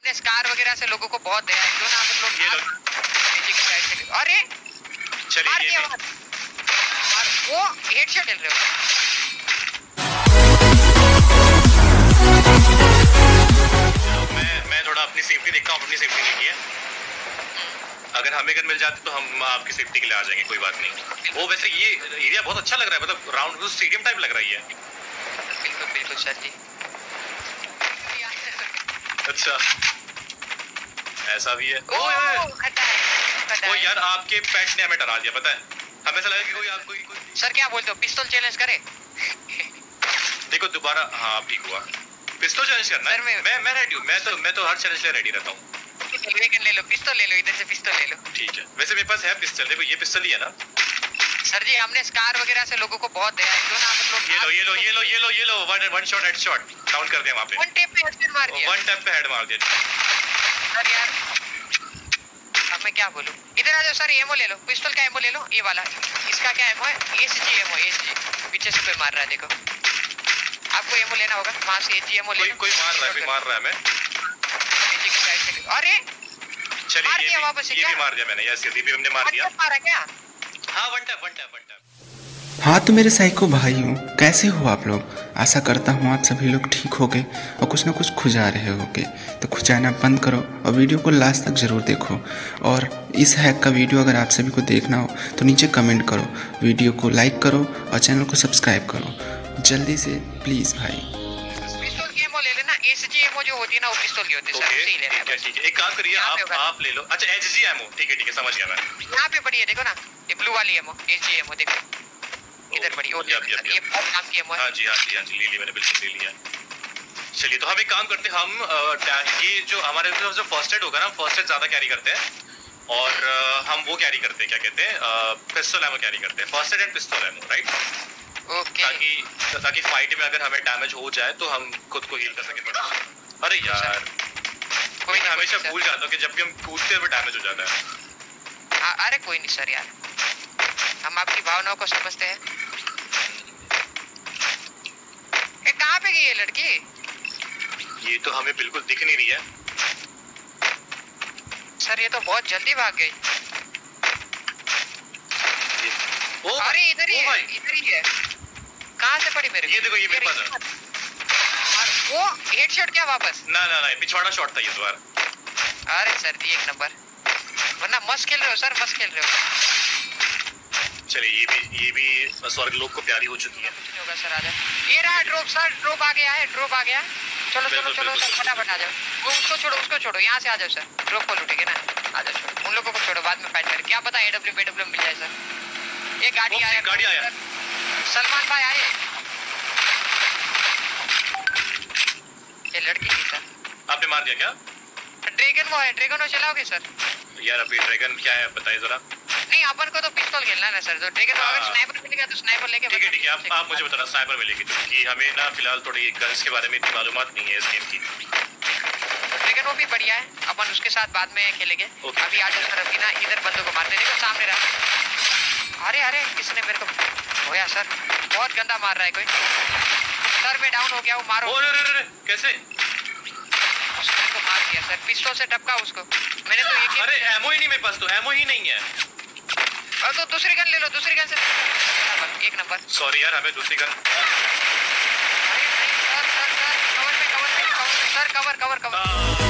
हमने स्कार वगैरह से लोगों को बहुत दिया है, क्यों ना आप लोग ये नीचे की साइड से। अरे चलिए और वो हेडशॉट खेल रहे हो। मैं थोड़ा अपनी सेफ्टी देखता हूँ, अपनी सेफ्टी देखी है। अगर हमें गन मिल जाती तो हम आपकी सेफ्टी के लिए आ जाएंगे, कोई बात नहीं। वो वैसे ये एरिया बहुत अच्छा लग रहा है, मतलब राउंड स्टेडियम टाइप लग रही है। बिल्कुल बिल्कुल सर जी। अच्छा ऐसा भी है। ओ यार आपके पेट ने हमें डरा दिया, पता है। हमें ऐसा लगा कि कोई आपको सर क्या बोलते हो, पिस्तौल चैलेंज करें? देखो दोबारा, हाँ ठीक हुआ, पिस्तौल चैलेंज करना है। मैं रेडी हूँ, मैं तो हर चैलेंज के लिए रेडी रहता हूँ। ले लो पिस्तौल, ले लो इधर से पिस्तौल ले लो। ठीक है, वैसे मेरे पास है पिस्तौल, देखो ये पिस्तौल ही है ना सर जी। हमने स्कार वगैरह से लोगों को बहुत दिया है, क्यों ना आप लोग ये लो वन शॉट हेडशॉट डाउन कर दिया वहां पे। वन टैप पे हेड मार दिया, वन टैप पे हेड मार दिया। सर यार अब मैं क्या बोलूं। इधर आ जाओ सर, एमओ ले लो, पिस्तौल का एमओ ले लो, ये वाला। इसका क्या एमओ है? SG ammo, SG. पीछे से कोई मार रहा है, देखो आपको एमओ लेना होगा वहां से। एसजी एमओ ले लो। कोई मार रहा है हमें एसजी की साइड से। अरे चलिए वापस ये भी मार दिया मैंने, यस ये भी हमने मार दिया। मारा क्या? हाँ वन टैप। हाँ तो मेरे साइको भाइयों, कैसे हो आप लोग? आशा करता हूँ आप सभी लोग ठीक होगे और कुछ ना कुछ खुजा रहे होगे। तो खुजाना बंद करो और वीडियो को लास्ट तक ज़रूर देखो। और इस हैक का वीडियो अगर आप सभी को देखना हो तो नीचे कमेंट करो, वीडियो को लाइक करो और चैनल को सब्सक्राइब करो जल्दी से प्लीज़ भाई। पिस्तौल की एमओ ले लेना, एसजी एमओ जो होती है ना वो पिस्तौल की होती है सर, उसे ही लेना है। ठीक है, एक काम करिए आप ले लो। अच्छा एसजी एमओ, ठीक है समझ गया मैं। यहाँ पे पड़ी है देखो ना, ये ब्लू वाली एमओ, एसजी एमओ देखो इधर पड़ी। और ये बहुत काम की एमओ है। हाँ जी ले ली मैंने, बिल्कुल ले लिया। चलिए तो हम एक काम करते हैं, हम ये जो हमारे जो फर्स्ट एड होगा ना, फर्स्ट एड ज्यादा कैरी करते हैं और हम वो कैरी करते हैं, क्या कहते हैं, पिस्तौल एमो कैरी करते हैं, फर्स्ट एड एंड पिस्तौल एमो, राइट? ओके, ताकि फाइट में अगर हमें डैमेज हो जाए तो हम खुद को हील कर सके। अरे यार मैं हमेशा भूल जाता हूँ कि जब भी हम कूदते हैं डैमेज हो जाता है। अरे कोई नहीं सर यार, हम आपकी भावनाओं को समझते हैं। कहाँ पे गई ये लड़की? ये तो हमें बिल्कुल दिख नहीं रही है सर, ये तो बहुत जल्दी भाग गई। अरे इधर ही है। कहाँ से पड़ी मेरे को? ये देखो ये मेरे पास है। वो हेडशॉट क्या वापस? ना पिछवाड़ा शॉट था ये तो यार। अरे सर जी एक नंबर, वरना मस्त खेल रहे हो सर, मस्त खेल रहे हो। चलिए ये भी स्वर्ग लोक को प्यारी हो चुकी है। कुछ नहीं होगा सर, आ जाओ। ये रहा ड्रॉप सर, ड्रॉप आ गया है, ड्रॉप आ गया। चलो सर फटाफट आ जाओ। उसको छोड़ो यहाँ से आ जाओ सर, ड्रॉप को लूटेंगे ना, आ जाओ। उन लोगों को छोड़ो, बाद में फाइट करें, क्या पता एडब्ल्यू मिल जाए सर। ये गाड़ी आया, सलमान भाई आए। ये लड़की थी सर। आपने मार दिया क्या? ड्रैगन वो चलाओगे सर? यार अभी ड्रैगन क्या है बताइए जरा। नहीं अपन को तो पिस्तौल खेलना है ना सर, तो ड्रैगन अगर स्नाइपर मिलेगा तो स्नाइपर लेके। ठीक है आप मुझे बताना स्नाइपर मिलेगी, क्योंकि हमें ना फिलहाल थोड़ी गन्स के बारे में इतनी मालूमात नहीं है इस गेम की। ड्रैगन वो भी बढ़िया है, अपन उसके साथ बाद में खेलेंगे। अभी आ जाओ सर, अभी ना इधर बंदों को मारते देखो सामने रहा। अरे किसने मेरे को होया सर, बहुत गंदा मार रहा है कोई। सर मैं डाउन हो गया हूँ, मारो। कैसे? उसने को मार दिया सर, पिस्तौल से टपका उसको मैंने तो। एक अरे एमओ ही नहीं मेरे पास, तो एमओ ही नहीं है। तो दूसरी गन ले लो, दूसरी गन से। एक नंबर। सॉरी यार हमें दूसरी गन। Sir cover.